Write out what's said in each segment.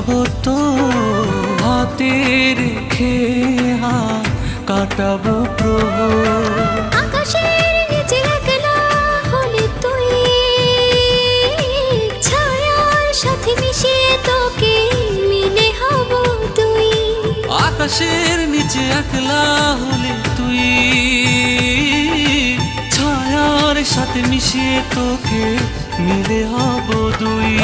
হব তো হাতে রেখে হাত কাটাবো প্রহর। আকাশের নিচে একলা হলে তুই, ছায়ার সাথে মিশিয়ে তোকে মিলে হব তুই। আকাশের নিচে একলা হলে তুই, ছায়ার সাথে মিশিয়ে তোকে মিলে হব দুই।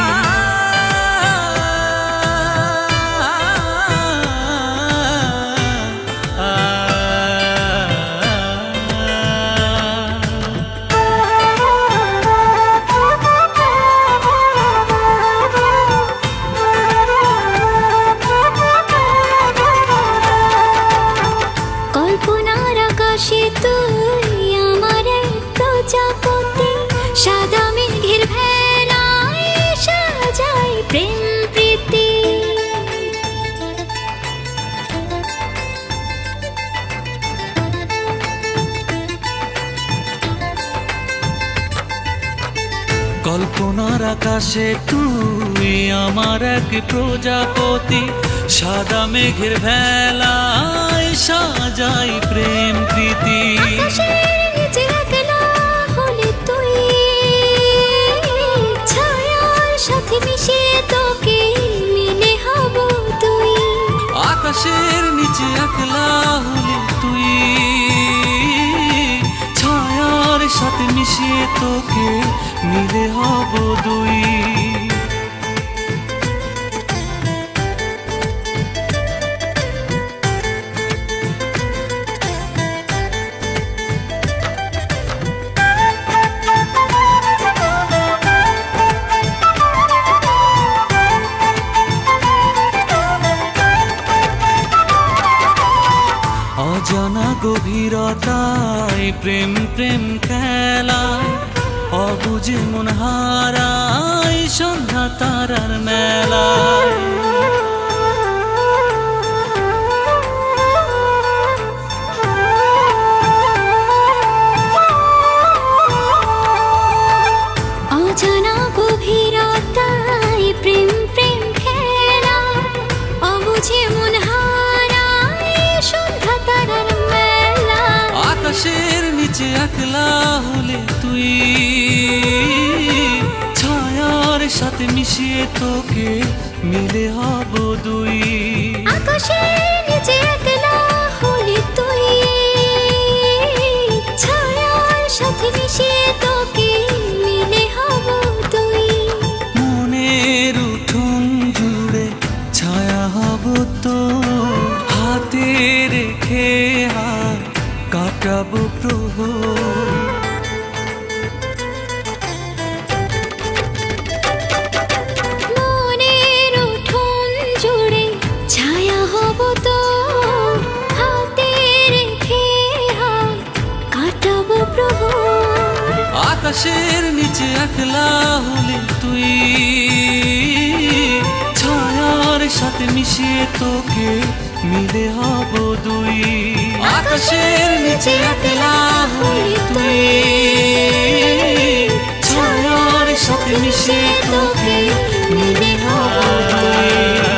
কল্পনার আকাশে তুই আমার এক প্রজাপতি, সাদা মেঘের ভেলায় সাজাই প্রেম প্রীতি। কল্পনার আকাশে তুই আমার এক প্রজাপতি, সাদা মেঘের ভেলায় সাজাই প্রেম প্রীতি। আকাশের নিচে একলা হলে তুই, ছায়ার সাথে মিশিয়ে তোকে মিলে হব তুই। আকাশের নিচে একলা হলে তুই, ছায়ার সাথে মিশিয়ে তোকে মিলে হব দুই। অজানা গভীরতায় প্রেম প্রেম খেলায়, অবুঝে মন হারায় সন্ধ্যা তারার মেলায়। অজানা গভীরতায় প্রেম প্রেম খেলায়, অবুঝে মন হারায় সন্ধ্যা তারার মেলায়। আকাশের নিচে একলা হলে তুই, ছায়ার সাথে মিশিয়ে তোকে মিলে হব দুই। আকাশের নিচে একলা হলে তুই, ছায়ার সাথে মিশিয়ে তোকে মিলে হব দুই। মনের উঠোন জুড়ে ছায়া হব তো হাতে রেখে হাত কাটাবো প্রহর। মনের উঠোন জুড়ে ছায়া হব তো হাতে রেখে হাত কাটাবো প্রহর। আকাশের নিচে একলা হলে তুই, ছায়ার সাথে মিশিয়ে তোকে মিলে হব দুই। আকাশের নিচে একলা হলে তুই, ছায়ার সাথে মিশিয়ে তোকে মিলে হব দুই।